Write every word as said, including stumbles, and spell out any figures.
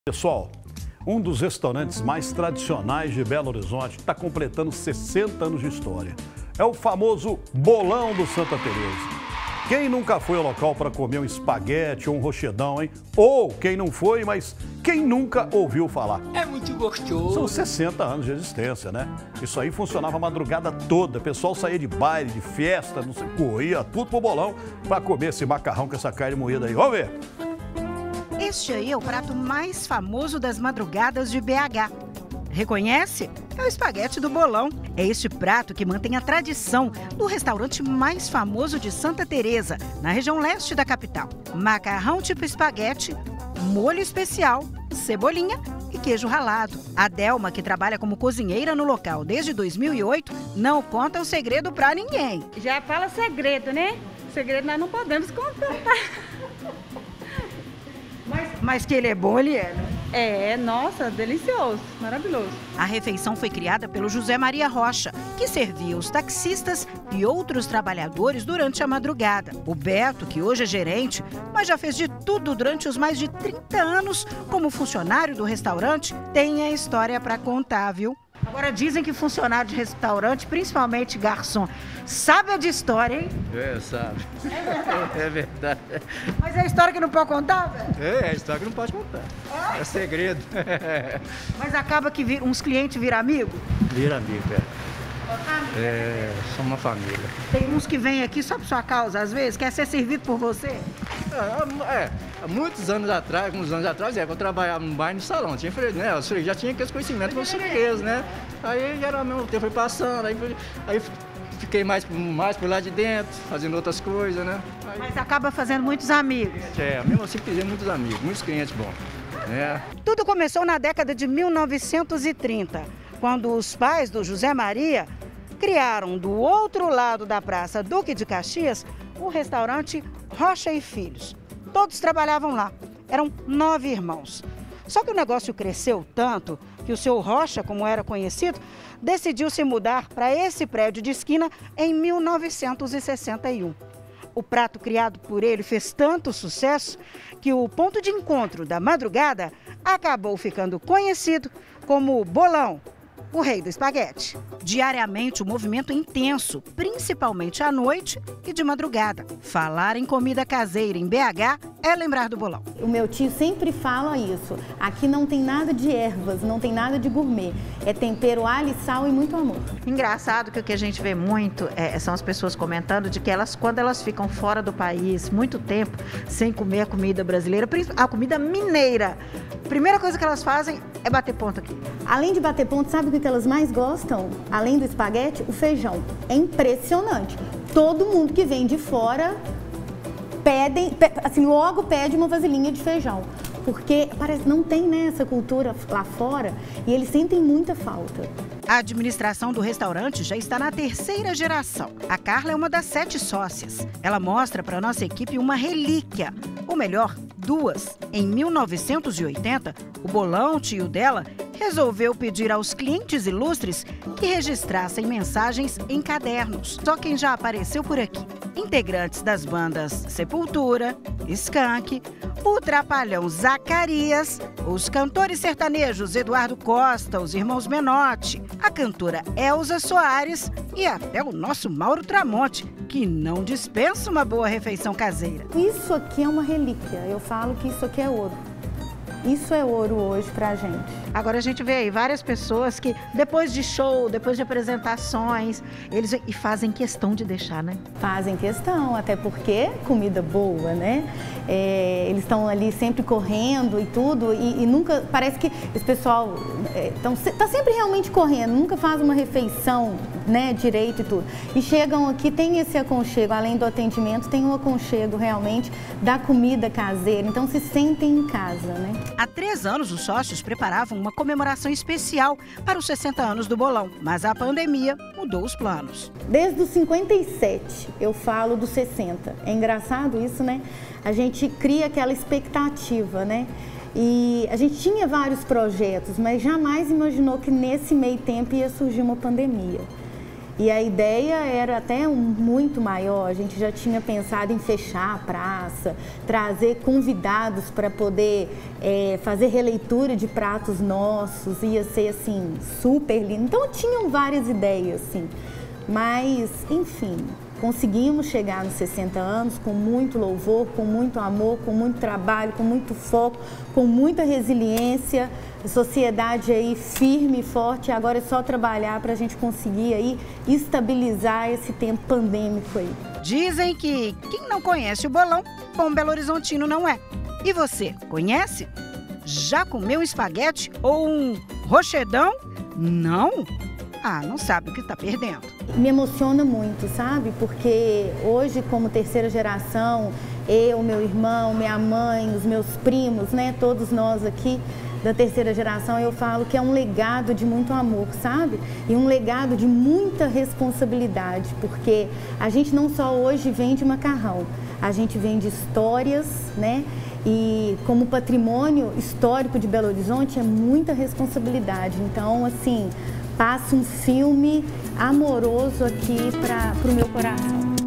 Pessoal, um dos restaurantes mais tradicionais de Belo Horizonte está completando sessenta anos de história. É o famoso Bolão do Santa Teresa. Quem nunca foi ao local para comer um espaguete ou um rochedão, hein? Ou quem não foi, mas quem nunca ouviu falar? É muito gostoso. São sessenta anos de existência, né? Isso aí funcionava a madrugada toda. O pessoal saía de baile, de festa, não sei, corria tudo pro bolão para comer esse macarrão com essa carne moída aí. Vamos ver! Este aí é o prato mais famoso das madrugadas de B H. Reconhece? É o espaguete do Bolão. É este prato que mantém a tradição do restaurante mais famoso de Santa Teresa, na região leste da capital. Macarrão tipo espaguete, molho especial, cebolinha e queijo ralado. A Delma, que trabalha como cozinheira no local desde dois mil e oito, não conta o segredo pra ninguém. Já fala segredo, né? Segredo nós não podemos contar. Mas, mas que ele é bom, ele é, né? É, nossa, delicioso, maravilhoso. A refeição foi criada pelo José Maria Rocha, que servia os taxistas e outros trabalhadores durante a madrugada. O Beto, que hoje é gerente, mas já fez de tudo durante os mais de trinta anos como funcionário do restaurante, tem a história para contar, viu? Agora dizem que funcionário de restaurante, principalmente garçom, sabe a de história, hein? É, sabe. É verdade. Mas é a história que não pode contar, velho? É, é a história que não pode contar. É, é segredo. Mas acaba que vir, uns clientes viram amigo? Vira amigo, é. É, são uma família. Tem uns que vêm aqui só por sua causa, às vezes, quer ser servido por você? É, é há muitos anos atrás, alguns anos atrás, é, eu trabalhava num bar no salão, tinha, né, eu já tinha aqueles conhecimentos com os fregueses, né? Aí, geralmente, o tempo foi passando, aí, aí fiquei mais, mais por lá de dentro, fazendo outras coisas, né? Aí, mas acaba fazendo muitos amigos. É, mesmo assim, fizemos muitos amigos, muitos clientes bons, né? Tudo começou na década de mil novecentos e trinta, quando os pais do José Maria criaram do outro lado da Praça Duque de Caxias o restaurante Rocha e Filhos. Todos trabalhavam lá, eram nove irmãos. Só que o negócio cresceu tanto que o seu Rocha, como era conhecido, decidiu se mudar para esse prédio de esquina em mil novecentos e sessenta e um. O prato criado por ele fez tanto sucesso que o ponto de encontro da madrugada acabou ficando conhecido como Bolão, o rei do espaguete. Diariamente o movimento é intenso, principalmente à noite e de madrugada. Falar em comida caseira em B H é lembrar do Bolão. O meu tio sempre fala isso. Aqui não tem nada de ervas, não tem nada de gourmet. É tempero, alho, sal e muito amor. Engraçado que o que a gente vê muito é, são as pessoas comentando de que elas, quando elas ficam fora do país muito tempo sem comer a comida brasileira, a comida mineira, a primeira coisa que elas fazem é bater ponto aqui. Além de bater ponto, sabe o que elas mais gostam? Além do espaguete, o feijão. É impressionante. Todo mundo que vem de fora pedem, assim, logo pede uma vasilhinha de feijão. Porque parece não tem, né, essa cultura lá fora e eles sentem muita falta. A administração do restaurante já está na terceira geração. A Carla é uma das sete sócias. Ela mostra para a nossa equipe uma relíquia, ou melhor, duas. Em mil novecentos e oitenta, o Bolão, tio dela, resolveu pedir aos clientes ilustres que registrassem mensagens em cadernos. Só quem já apareceu por aqui: integrantes das bandas Sepultura, Skank, o Trapalhão Zacarias, os cantores sertanejos Eduardo Costa, os irmãos Menotti, a cantora Elza Soares e até o nosso Mauro Tramonte, que não dispensa uma boa refeição caseira. Isso aqui é uma relíquia, eu falo que isso aqui é ouro. Isso é ouro hoje pra gente. Agora a gente vê aí várias pessoas que depois de show, depois de apresentações, eles e fazem questão de deixar, né? Fazem questão, até porque comida boa, né? É, eles estão ali sempre correndo e tudo, e, e nunca, parece que esse pessoal é, tão, tá sempre realmente correndo, nunca faz uma refeição, né, direito e tudo. E chegam aqui, tem esse aconchego, além do atendimento, tem um aconchego realmente da comida caseira, então se sentem em casa, né? Há três anos, os sócios preparavam uma comemoração especial para os sessenta anos do Bolão, mas a pandemia mudou os planos. Desde os cinquenta e sete, eu falo dos sessenta. É engraçado isso, né? A gente cria aquela expectativa, né? E a gente tinha vários projetos, mas jamais imaginou que nesse meio tempo ia surgir uma pandemia. E a ideia era até um, muito maior, a gente já tinha pensado em fechar a praça, trazer convidados para poder é, fazer releitura de pratos nossos, ia ser assim, super lindo. Então tinham várias ideias, assim, mas enfim, conseguimos chegar nos sessenta anos com muito louvor, com muito amor, com muito trabalho, com muito foco, com muita resiliência, a sociedade aí firme e forte, agora é só trabalhar para a gente conseguir aí estabilizar esse tempo pandêmico aí. Dizem que quem não conhece o bolão, bom Belo Horizontino não é. E você, conhece? Já comeu espaguete ou um rochedão? Não? Ah, não sabe o que está perdendo. Me emociona muito, sabe? Porque hoje, como terceira geração, eu, meu irmão, minha mãe, os meus primos, né? Todos nós aqui da terceira geração, eu falo que é um legado de muito amor, sabe? E um legado de muita responsabilidade, porque a gente não só hoje vende macarrão, a gente vende histórias, né? E como patrimônio histórico de Belo Horizonte é muita responsabilidade. Então, assim, passa um filme amoroso aqui para o meu coração.